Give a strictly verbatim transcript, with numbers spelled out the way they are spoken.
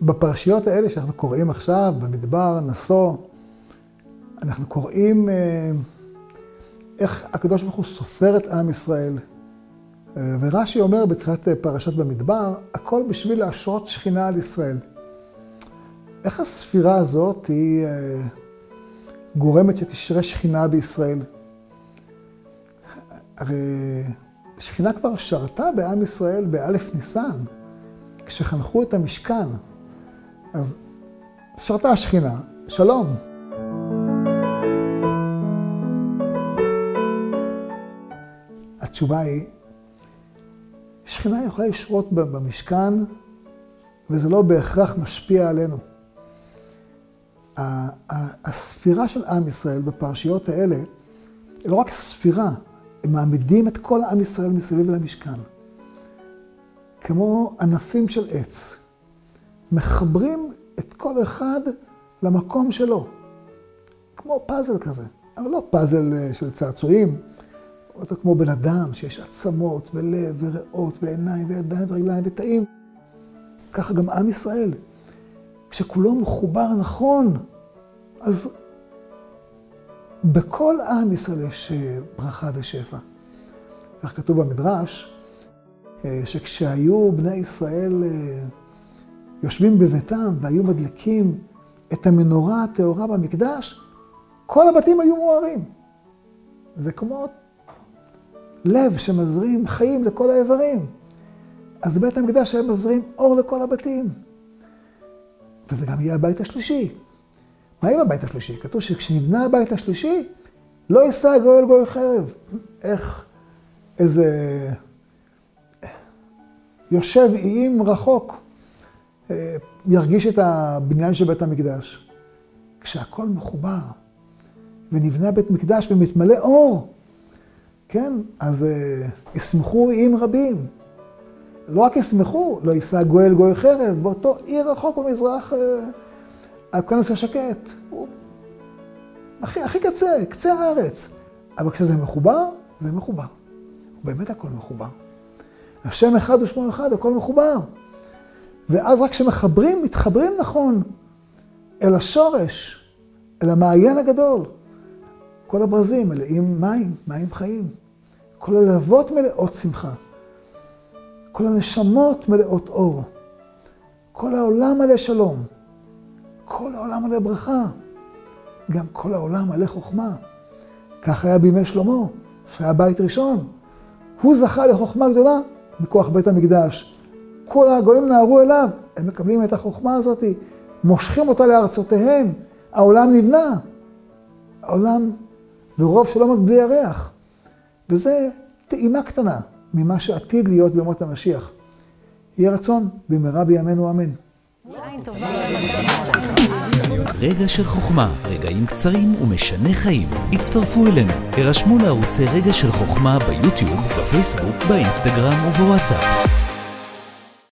בפרשיות האלה שאנחנו קוראים עכשיו, במדבר, נשוא, אנחנו קוראים אה, איך הקדוש ברוך הוא סופר את עם ישראל. אה, ורש"י אומר בתחילת פרשת במדבר, הכל בשביל להשרות שכינה על ישראל. איך הספירה הזאת היא אה, גורמת שתשרה שכינה בישראל? הרי שכינה כבר שרתה בעם ישראל באלף ניסן, כשחנכו את המשכן. אז שרתה השכינה, שלום. התשובה היא, שכינה יכולה לשרות במשכן, וזה לא בהכרח משפיע עלינו. הספירה של עם ישראל בפרשיות האלה, היא לא רק ספירה, הם מעמידים את כל עם ישראל מסביב למשכן. כמו ענפים של עץ, מחברים את כל אחד למקום שלו. כמו פאזל כזה, אבל לא פאזל של צעצועים, או כמו בן אדם שיש עצמות ולב וריאות ועיניים וידיים ורגליים ותאים. ככה גם עם ישראל. כשכולו מחובר נכון, אז בכל עם ישראל יש ברכה ושפע. כך כתוב במדרש, שכשהיו בני ישראל יושבים בביתם והיו מדליקים את המנורה הטהורה במקדש, כל הבתים היו מוארים. זה כמו לב שמזרים חיים לכל האיברים. אז בית המקדש היה מזרים אור לכל הבתים. וזה גם יהיה הבית השלישי. מה עם הבית השלישי? כתוב שכשנבנה הבית השלישי, לא יישא גואל גוי חרב. איך איזה יושב איים רחוק ירגיש את הבניין של בית המקדש. כשהכל מחובר ונבנה בית מקדש ומתמלא אור, כן? אז ישמחו איים רבים. לא רק ישמחו, לא יישא גואל גוי חרב, באותו עיר רחוק במזרח, הכנס השקט. הוא הכי, הכי קצה, קצה הארץ. אבל כשזה מחובר, זה מחובר. באמת הכל מחובר. השם אחד ושמו אחד, הכל מחובר. ואז רק כשמחברים, מתחברים נכון אל השורש, אל המעיין הגדול. כל הברזים מלאים מים, מים חיים. כל הלבות מלאות שמחה. כל הנשמות מלאות אור. כל העולם מלא שלום. כל העולם מלא ברכה. גם כל העולם מלא חוכמה. כך היה בימי שלמה, שהיה בית ראשון. הוא זכה לחוכמה גדולה מכוח בית המקדש. כל הגויים נערו אליו, הם מקבלים את החוכמה הזאת, מושכים אותה לארצותיהם. העולם נבנה. העולם ורוב שלום בלי ירח. וזה טעימה קטנה ממה שעתיד להיות בימות המשיח. יהיה רצון במהרה בימינו אמן. רגע של חוכמה, רגעים קצרים ומשנה חיים. הצטרפו אלינו, הרשמו לערוצי רגע של חוכמה ביוטיוב, בפייסבוק, באינסטגרם ובוואטסאפ.